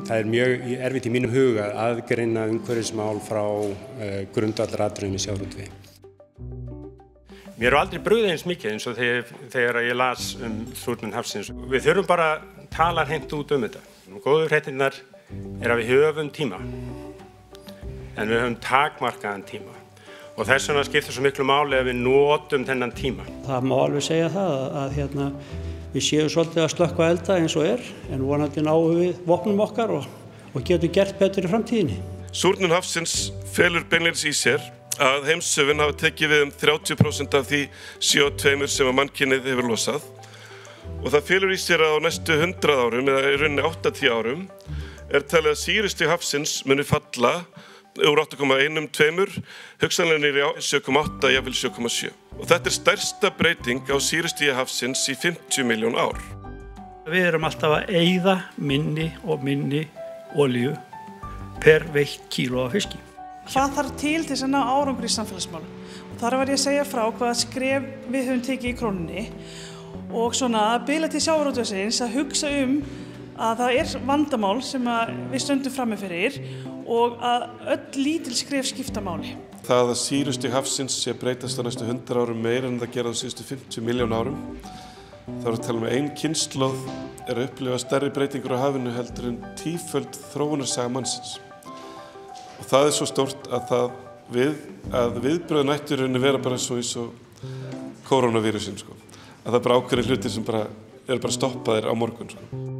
Það mjög erfitt í mínum huga að aðgreina umhverfismál frá grundvallaratriðum í sjávarútvegi. Mér hefur aldrei brugðið eins mikið eins og þegar ég las súrnun hafsins. Við þurfum bara að tala hreint út þetta. Góðu fréttirnar að við höfum tíma, en við höfum takmarkaðan tíma. Og þess vegna skiptir svo miklu máli að við notum þennan tíma. Það má alveg segja það að við séum svolítið að slökkva elda eins og en vonandi náum við vopnum okkar og getum gert betur í framtíðinni. Súrnun hafsins felur beinlínis í sér að heimshöfin hafa tekið við 30% af því CO2 sem mannkynið hefur losað. Og það felur í sér að á næstu 100 árum, eða í rauninni 80 árum, talið að sýrustig hafsins muni falla úr 8,1–2, hugsanlega niður í 7,8, jafnvel 7,7. Og þetta stærsta breyting á sýrustigi hafsins í 50 milljón ár. Við erum alltaf að eyða minni og minni olíu per veitt kíló af fiski. Hvað þarf til þess að ná árangri í samfélagsmálum? Þar var ég að segja frá hvaða skref við höfum tekið í Krónunni og svona að biðla til sjávarútvegsins að hugsa að það vandamál sem við stöndum frammi fyrir og að öll lítil skref skipta máli. Það að sýrustig hafsins sé að breytast á næstu 100 árum meira en það gera á síðustu 50 milljón árum. Það að tala ein kynslóð að upplifa stærri breytingur á hafinu heldur en 10-föld þróunarsaga mannsins. Og það svo stórt að viðbrögðin ættu í rauninni vera bara eins og kórónavírusinn. Að það bara ákveðin hlutir sem bara stoppaðir á morgun.